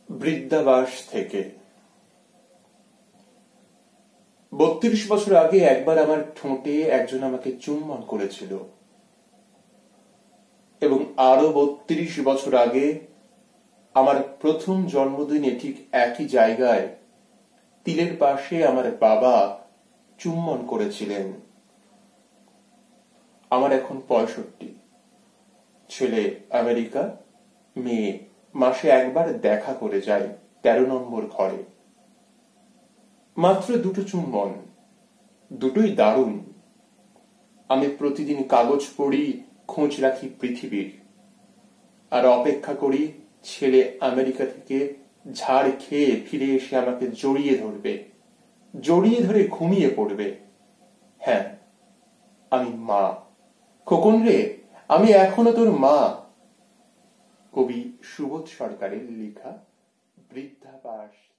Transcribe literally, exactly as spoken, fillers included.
বৃদ্ধাবাস থেকে। বত্রিশ বছর আগে একবার আমার ঠোঁটে একজন আমাকে চুম্বন করেছিল, এবং আরো বত্রিশ বছর আগে আমার প্রথম জন্মদিনে ঠিক একই জায়গায় তিলের পাশে আমার বাবা চুম্বন করেছিলেন। আমার এখন পঁয়ষট্টি। ছেলে আমেরিকা, মেয়ে মাসে একবার দেখা করে যায় তেরো নম্বর ঘরে। মাত্র দুটো চুম্বন, দুটোই দারুণ। আমি প্রতিদিন কাগজ পড়ি, খোঁজ রাখি পৃথিবীর, আর অপেক্ষা করি ছেলে আমেরিকা থেকে ঝাড় খেয়ে ফিরে এসে আমাকে জড়িয়ে ধরবে, জড়িয়ে ধরে ঘুমিয়ে পড়বে। হ্যাঁ, আমি মা। খোকন রে, আমি এখনো তোর মা। কবি সুবোধ সরকারের লেখা বৃদ্ধাবাস।